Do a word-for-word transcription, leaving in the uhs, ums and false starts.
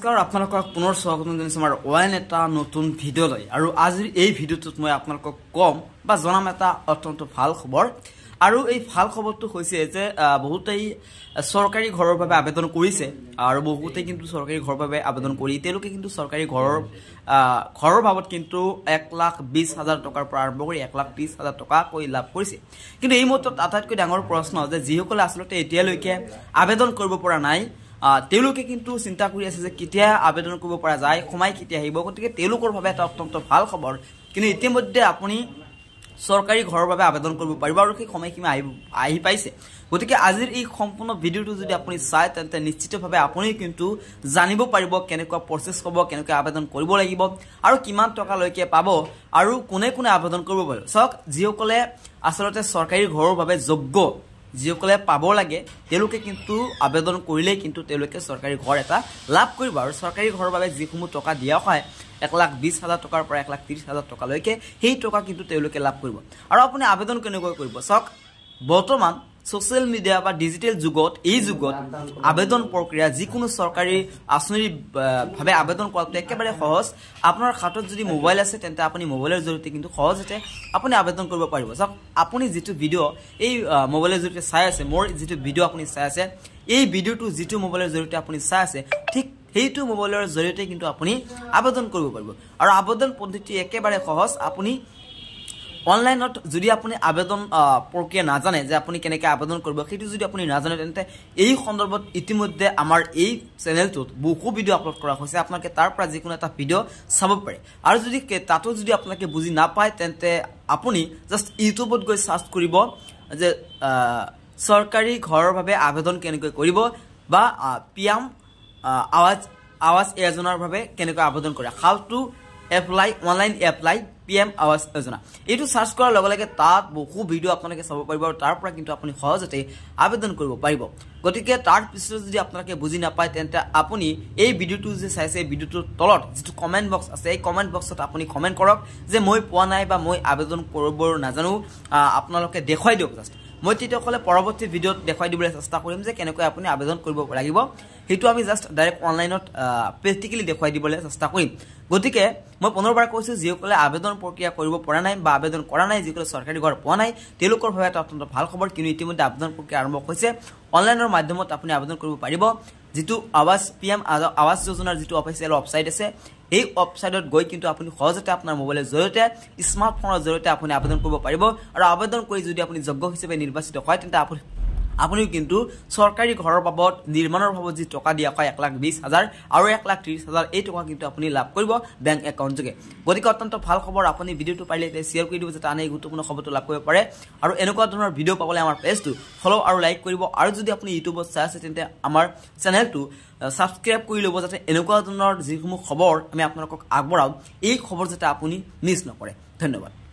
নমস্কাৰ আপোনালোকক পুনৰ স্বাগতম জনাইছো আমাৰ ওয়ান এটা নতুন ভিডিও লৈ আৰু আজিৰ এই ভিডিওটোত মই আপোনালোকক কম বা জনাম এটা অত্যন্ত ভাল খবৰ আৰু এই ভাল খবৰটো হৈছে যে বহুতেই সৰকাৰি ঘৰৰ বাবে আবেদন কৰিছে আৰু বহুতেই কিন্তু সৰকাৰি ঘৰৰ বাবে আবেদন কৰি তেওঁলোকে কিন্তু সৰকাৰি ঘৰৰ ঘৰৰ বাবদ কিন্তু এক লাখ বিশ হাজাৰ টকাৰ পৰা আৰম্ভ কৰি এক লাখ ত্ৰিশ হাজাৰ টকা কৈ লাভ কৰিছে কিন্তু এই মুহূৰ্তত আটাইতকৈ ডাঙৰ প্ৰশ্ন যে যিসকলে আসলতে এতিয়ালৈকে আবেদন কৰিব পৰা নাই তেওঁলোকে কিন্তু চিন্তা কৰি আছে যে কেতিয়া আবেদন কৰিব পৰা যায় সময় কেতিয়া আহিব গতিকে তেওঁলোকৰ বাবে এটা অত্যন্ত ভাল খবৰ কিন্তু ইতিমধ্যে আপুনি সৰকাৰি ঘৰৰ বাবে আবেদন কৰিব পাৰিব আৰু সেই সময়সীমা আহি পাইছে গতিকে আজিৰ এই সম্পূৰ্ণ ভিডিওটো যদি আপুনি চাই তেন্তে নিশ্চিতভাৱে আপুনি কিন্তু জানিব পাৰিব কেনেকুৱা প্ৰসেস হ'ব কেনেকৈ আবেদন কৰিব লাগিব আৰু কিমান টকা লৈকে পাব আৰু কোনে কোনে আবেদন কৰিব পাৰিব সক যিসকলে আসলতে সৰকাৰি ঘৰৰ বাবে যোগ্য যিসকলে পাব লাগে তেওঁলোকে কিন্তু আবেদন কৰিলে কিন্তু তেওঁলোকে সৰকাৰি ঘৰ এটা লাভ কৰিব আৰু সৰকাৰি ঘৰৰ বাবে যিসমূহ টকা দিয়া হয় এক লাখ বিশ হাজাৰ টকাৰ পৰা এক লাখ ত্ৰিশ হাজাৰ টকা লৈকে সেই টকা কিন্তু তেওঁলোকে লাভ কৰিব আৰু আপুনি আবেদন কেনেকৈ কৰিব সক বৰ্তমান সোশ্যাল মিডিয়া বা ডিজিটেল যুগত এই যুগত আবেদন প্ৰক্ৰিয়া যিকোনো সৰকাৰি আঁচনিৰ ভাবে আবেদন কৰাটো একেবাৰে সহজ আপোনাৰ হাতত যদি মোবাইল আছে তেন্তে আপুনি মোবাইলৰ জৰিয়তে কিন্তু সহজতে আপুনি আবেদন কৰিব পাৰিব সক আপুনি যেটো ভিডিও এই মোবাইলৰ জৰিয়তে চাই আছে মোৰ যেটো ভিডিও আপুনি চাই আছে এই ভিডিওটো যেটো মোবাইলৰ জৰিয়তে আপুনি চাই আছে ঠিক সেইটো মোবাইলৰ জৰিয়তে কিন্তু আপুনি আবেদন কৰিব পাৰিব আৰু আবেদন পদ্ধতি একেবাৰে সহজ আপুনি অনলাইনত যদি আপুনি আবেদন প্ৰক্ৰিয়া নাজানে যে আপুনি কেনেকৈ আবেদন কৰিব সেইটো যদি আপুনি নাজানে তেন্তে এই সন্দৰ্ভত ইতিমধ্যে আমাৰ এই চেনেলটোত বহু ভিডিও আপলোড কৰা হৈছে আপোনালোকে তাৰ পৰা যিকোনো এটা ভিডিও চাব পাৰে আৰু যদি তাতো যদি আপোনালোকে বুজি নাপায় তেন্তে আপুনি জাস্ট ইউটিউবত গৈ সাৰ্চ কৰিব যে সৰকাৰি ঘৰৰ বাবে আবেদন কেনেকৈ কৰিব বা পিএম আৱাজ আৱাজ যোজনাৰ বাবে কেনেকৈ আবেদন কৰে how to apply online apply PM Awas Yojana এইটো সাৰ্চ কৰাৰ লগে লগে তাত বহু ভিডিও আপোনালোকে চাব পাৰিব আৰু তাৰ পৰা কিন্তু আপুনি সহজতে আবেদন কৰিব পাৰিব গতিকে তাৰ পিছত যদি আপোনালোকে বুজি নাপায় তেন্তে আপুনি এই ভিডিওটো যে চাইছে এই ভিডিওটোৰ তলত যেটো কমেন্ট বক্স আছে এই কমেন্ট বক্সত আপুনি কমেন্ট কৰক যে মই পোৱা নাই বা মই আবেদন কৰিব নাজানো আপোনালোকে দেখুৱাই দিয়ক জাস্ট মই তেতিয়াকলে পৰৱৰ্তী ভিডিওত দেখাই দিবলৈ চেষ্টা কৰিম যে কেনেকৈ আপুনি আবেদন কৰিব লাগিব হেতু আমি জাস্ট ডাইৰেক্ট অনলাইনত প্ৰেক্টিক্যালি দেখাই দিবলৈ চেষ্টা কৰিম গতিকে মই পুনৰবাৰ কৈছো যিসকলে আবেদন প্ৰক্ৰিয়া কৰিব পৰা নাই বা আবেদন কৰা নাই যিসকলে সৰকাৰি ঘৰ পোৱা নাই তেওঁলোকৰ বাবে এটা অত্যন্ত ভাল খবৰ কিন্তু ইতিমধ্যে আবেদন প্ৰক্ৰিয়া আৰম্ভ হৈছে অনলাইনৰ মাধ্যমত আপুনি আবেদন কৰিব পাৰিব যেটো আৱাজ পিএম আৱাজ যোজনাৰ যেটো অফিচিয়েল ওয়েবসাইট আছে এই ওয়েবসাইটত গৈ কিন্তু আপুনি সহজতে আপোনাৰ মোবাইলৰ জৰিয়তে স্মাৰ্টফোনৰ জৰিয়তে আপুনি আবেদন কৰিব পাৰিব আৰু আবেদন কৰি যদি আপুনি যোগ্য হিচাপে নিৰ্বাচিত হয় তেন্তে আপুনি আপুনিও কিন্তু সৰকাৰি ঘৰৰ বাবদ নিৰ্মাণৰ বাবদ যি টকা দিয়া হয় এক লাখ বিশ হাজাৰ আৰু এক লাখ ত্ৰিশ হাজাৰ এই টকা কিন্তু আপুনি লাভ কৰিব বেংক একাউণ্ট যোগে গতিকে অত্যন্ত ভাল খবৰ আপুনি ভিডিওটো পাৰিলে শেয়াৰ কৰি দিব যাতে আনে গুৰুত্বপূৰ্ণ খবৰটো লাভ কৰিব পাৰে আৰু এনেকুৱা ধৰণৰ ভিডিও পাবলৈ আমাৰ পেজটো ফলো আৰু লাইক কৰিব আৰু যদি আপুনি ইউটিউবত চাই আছে তেন্তে আমাৰ চেনেলটো সাবস্ক্ৰাইব কৰি ল'ব যাতে এনেকুৱা ধৰণৰ যিসমূহ খবৰ আমি আপোনালোকক আগবঢ়াও এই খবৰ যাতে আপুনি মিছ নকৰে ধন্যবাদ।